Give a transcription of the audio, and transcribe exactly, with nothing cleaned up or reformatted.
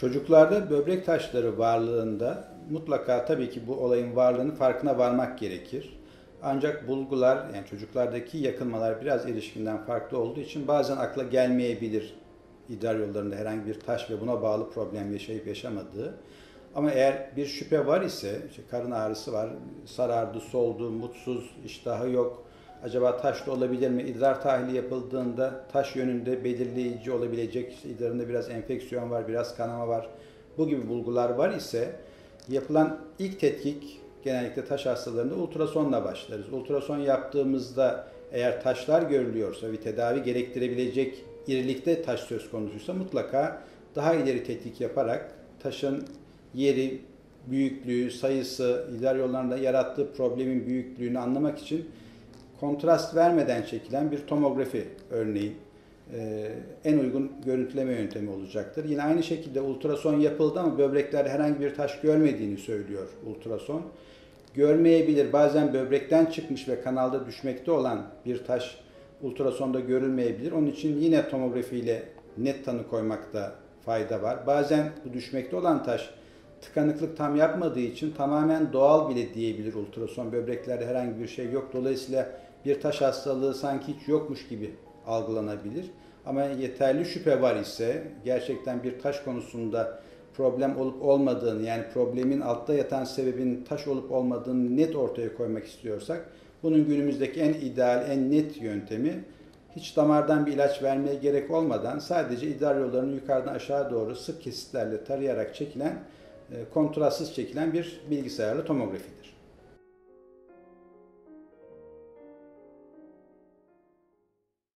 Çocuklarda böbrek taşları varlığında mutlaka tabii ki bu olayın varlığının farkına varmak gerekir. Ancak bulgular, yani çocuklardaki yakınmalar biraz erişkinden farklı olduğu için bazen akla gelmeyebilir idrar yollarında herhangi bir taş ve buna bağlı problem yaşayıp yaşamadığı. Ama eğer bir şüphe var ise, işte karın ağrısı var, sarardı, soldu, mutsuz, iştahı yok, acaba taş da olabilir mi? İdrar tahlili yapıldığında taş yönünde belirleyici olabilecek, işte idrarında biraz enfeksiyon var, biraz kanama var, bu gibi bulgular var ise yapılan ilk tetkik genellikle taş hastalarında ultrasonla başlarız. Ultrason yaptığımızda eğer taşlar görülüyorsa ve tedavi gerektirebilecek irilikte taş söz konusuysa mutlaka daha ileri tetkik yaparak taşın yeri, büyüklüğü, sayısı, idrar yollarında yarattığı problemin büyüklüğünü anlamak için kontrast vermeden çekilen bir tomografi örneğin en uygun görüntüleme yöntemi olacaktır. Yine aynı şekilde ultrason yapıldı ama böbreklerde herhangi bir taş görmediğini söylüyor ultrason. Görmeyebilir. Bazen böbrekten çıkmış ve kanalda düşmekte olan bir taş ultrasonda görülmeyebilir. Onun için yine tomografi ile net tanı koymakta fayda var. Bazen bu düşmekte olan taş tıkanıklık tam yapmadığı için tamamen doğal bile diyebilir ultrason. Böbreklerde herhangi bir şey yok. Dolayısıyla bir taş hastalığı sanki hiç yokmuş gibi algılanabilir. Ama yeterli şüphe var ise gerçekten bir taş konusunda problem olup olmadığını, yani problemin altta yatan sebebin taş olup olmadığını net ortaya koymak istiyorsak bunun günümüzdeki en ideal, en net yöntemi hiç damardan bir ilaç vermeye gerek olmadan sadece idrar yollarını yukarıdan aşağı doğru sık kesitlerle tarayarak çekilen, kontrastsız çekilen bir bilgisayarlı tomografidir.